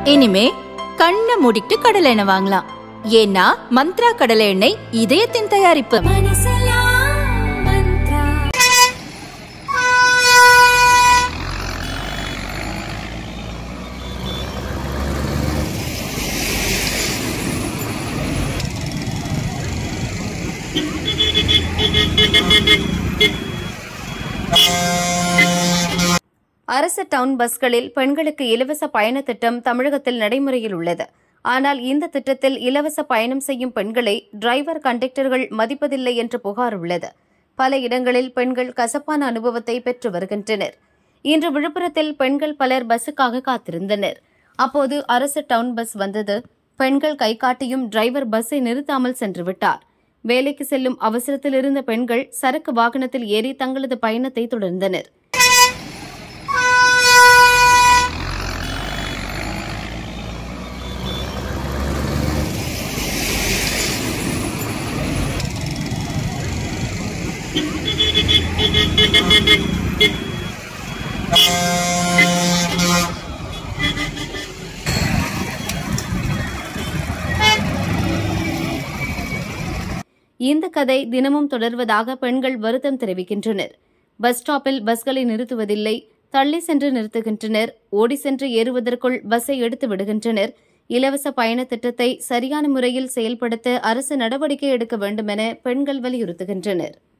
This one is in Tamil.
இனிமே கண்ணை மூடிட்டு கடலை எண்ணெய் வாங்கலாம். ஏன்னா மந்த்ரா கடலை எண்ணெய் இதயத்தின் தயாரிப்பு. அரசு டவுன் பஸ்களில் பெண்களுக்கு இலவச பயண திட்டம் தமிழகத்தில் நடைமுறையில் உள்ளது. ஆனால் இந்த திட்டத்தில் இலவச பயணம் செய்யும் பெண்களை டிரைவர் கண்டக்டர்கள் மதிப்பதில்லை என்ற புகார் உள்ளது. பல இடங்களில் பெண்கள் கசப்பான அனுபவத்தை பெற்று வருகின்றனர். இன்று விழுப்புரத்தில் பெண்கள் பலர் பஸ்ஸுக்காக காத்திருந்தனர். அப்போது அரசு டவுன் பஸ் வந்தது. பெண்கள் கை காட்டியும் டிரைவர் பஸ்ஸை நிறுத்தாமல் சென்று விட்டார். வேலைக்கு செல்லும் அவசரத்தில் இருந்த பெண்கள் சரக்கு வாகனத்தில் ஏறி தங்களது பயணத்தை தொடர்ந்தனர். இந்த கதை தினமும் தொடர்வதாக பெண்கள் வருத்தம் தெரிவிக்கின்றனர். பஸ் ஸ்டாப்பில் பஸ்களை நிறுத்துவதில்லை, தள்ளி சென்று நிறுத்துகின்றனர், ஓடி சென்று ஏறுவதற்குள் பஸ்ஸை எடுத்து விடுகின்றனர். இலவச பயண திட்டத்தை சரியான முறையில் செயல்படுத்த அரசு நடவடிக்கை எடுக்க வேண்டும் என பெண்கள் வலியுறுத்துகின்றனர்.